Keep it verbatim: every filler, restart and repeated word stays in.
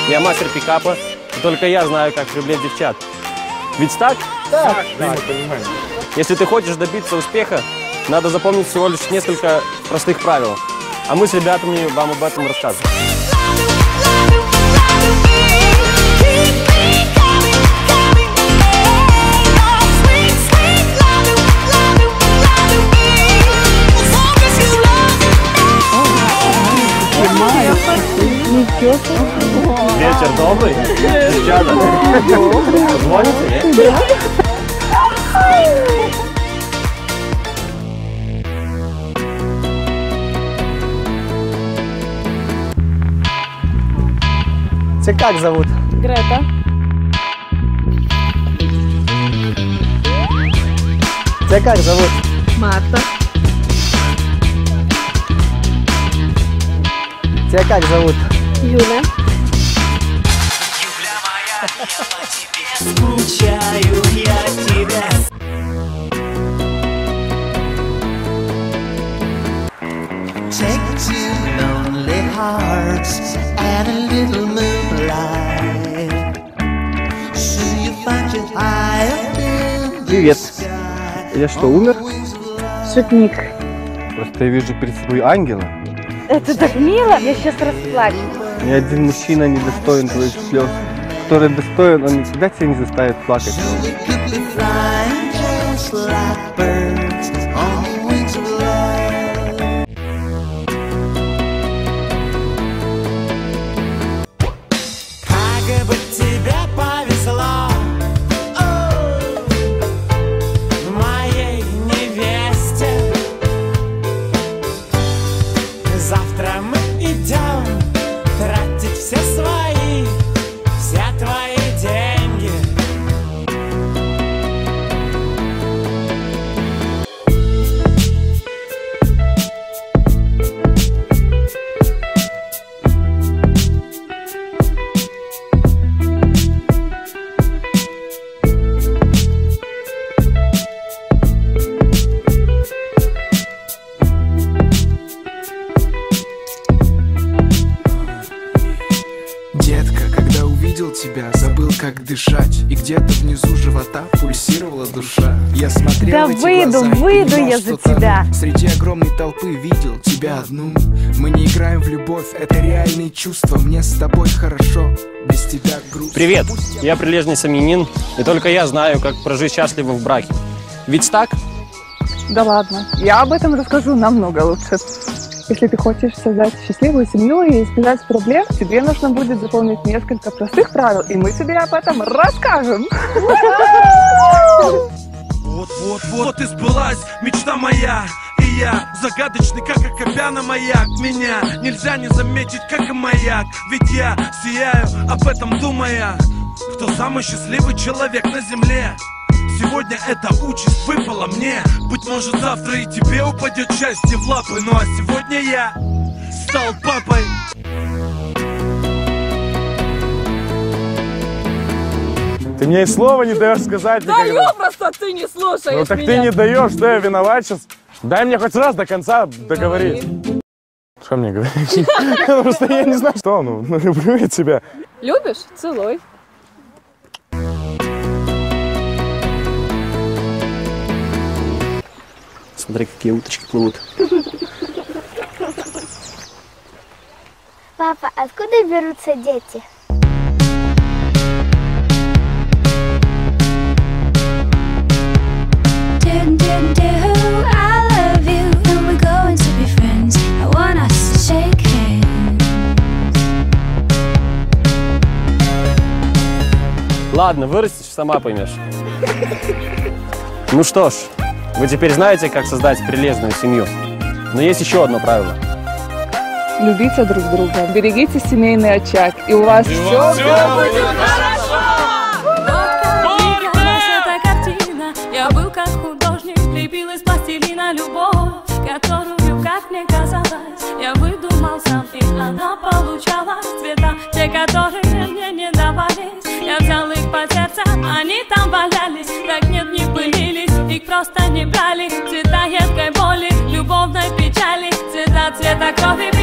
Я мастер пикапа, и только я знаю, как привлечь девчат. Ведь так? Так. Да. Если ты хочешь добиться успеха, надо запомнить всего лишь несколько простых правил. А мы с ребятами вам об этом расскажем. Вечер добрый. Девчата. Позвоните, нет? Тебя как зовут? Грета. Тебя как зовут? Марта. Тебя как зовут? Юля. Скучаю я тебя. Take two lonely hearts and a little moonlight. Soon you find your higher. Привет. Я что, умер? Шутник. Просто я вижу перед собой ангела. Это так мило, я сейчас расплачусь. Ни один мужчина не достоин твоих слез. Который достоин, он никогда тебя не заставит плакать. Как бы тебе повезло, моей невесте. Завтра мы идем тратить все свои, все твои деньги. Детка, когда увидел тебя, забыл, как дышать. И где-то внизу живота пульсировала душа. Я смотрел Да эти выйду, глаза и выйду понимал, я что за тону. тебя. Среди огромной толпы видел тебя одну. Мы не играем в любовь, это реальные чувства. Мне с тобой хорошо, без тебя грустно. Привет, я прилежный семьянин, и только я знаю, как прожить счастливо в браке. Ведь так? Да ладно, я об этом расскажу намного лучше. Если ты хочешь создать счастливую семью и избежать проблем, тебе нужно будет запомнить несколько простых правил, и мы тебе об этом расскажем. Вот, вот, вот и сбылась мечта моя. И я загадочный, как Акопяна маяк. Меня нельзя не заметить, как и маяк. Ведь я сияю, об этом думая. Кто самый счастливый человек на земле? Сегодня эта участь выпала мне. Быть может, завтра и тебе упадет счастье в лапы. Ну а сегодня я стал папой. Ты мне и слова не даешь сказать никогда. Даю, просто ты не слушаешь Ну так меня. ты не даешь, что я виноват сейчас. Дай мне хоть раз до конца договорить. Что мне говорить? Просто я не знаю, что, ну, люблю я тебя. Любишь? Целуй. Смотри, какие уточки плывут. Папа, откуда берутся дети? Ладно, вырастешь, сама поймешь. Ну что ж, вы теперь знаете, как создать прилежную семью. Но есть еще одно правило. Любите друг друга, берегите семейный очаг, и у вас все будет хорошо! Эта картина, я был как художник, лепил из пластилина любовь, которую, как мне казалось, я выдумал сам, и она получала цвета, те, которые мне не давались. Я взял их под сердце, они там валялись, так нет, не пылились, их просто не брали. Цвета едкой боли, любовной печали, цвета цвета крови.